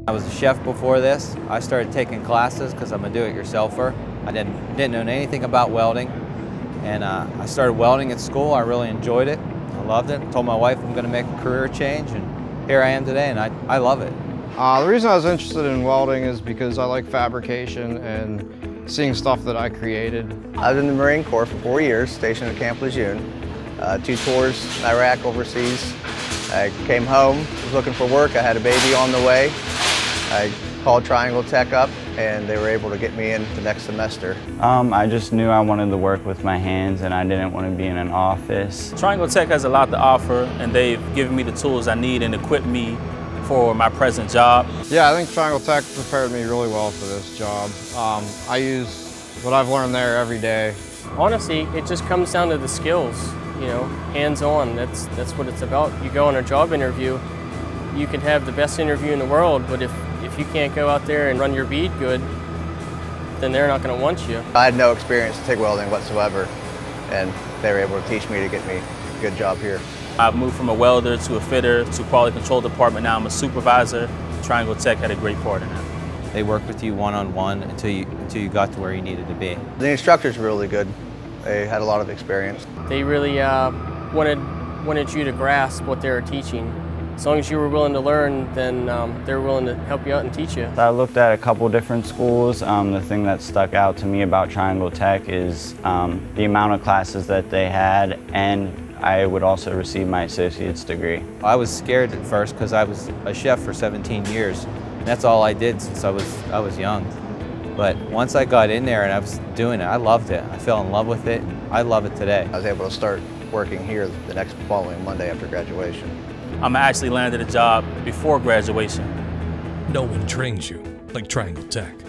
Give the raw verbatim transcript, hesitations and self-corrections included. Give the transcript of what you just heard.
I was a chef before this. I started taking classes because I'm a do-it-yourselfer. I didn't, didn't know anything about welding, and uh, I started welding at school. I really enjoyed it. I loved it. I told my wife I'm going to make a career change, and here I am today, and I, I love it. Uh, the reason I was interested in welding is because I like fabrication and seeing stuff that I created. I was in the Marine Corps for four years, stationed at Camp Lejeune. Uh, two tours in Iraq overseas. I came home, was looking for work. I had a baby on the way. I called Triangle Tech up, and they were able to get me in the next semester. Um, I just knew I wanted to work with my hands, and I didn't want to be in an office. Triangle Tech has a lot to offer, and they've given me the tools I need and equipped me for my present job. Yeah, I think Triangle Tech prepared me really well for this job. Um, I use what I've learned there every day. Honestly, it just comes down to the skills, you know, hands-on. That's, that's what it's about. You go on a job interview, you could have the best interview in the world, but if, if you can't go out there and run your bead good, then they're not going to want you. I had no experience in TIG welding whatsoever, and they were able to teach me to get me a good job here. I've moved from a welder to a fitter to quality control department. Now I'm a supervisor. Triangle Tech had a great part in that. They worked with you one-on-one until you, until you got to where you needed to be. The instructors were really good. They had a lot of experience. They really uh, wanted, wanted you to grasp what they were teaching. As long as you were willing to learn, then um, they were willing to help you out and teach you. I looked at a couple different schools. Um, the thing that stuck out to me about Triangle Tech is um, the amount of classes that they had, and I would also receive my associate's degree. I was scared at first because I was a chef for seventeen years. And that's all I did since I was, I was young. But once I got in there and I was doing it, I loved it. I fell in love with it. I love it today. I was able to start working here the next following Monday after graduation. I'm actually landed a job before graduation. No one trains you like Triangle Tech.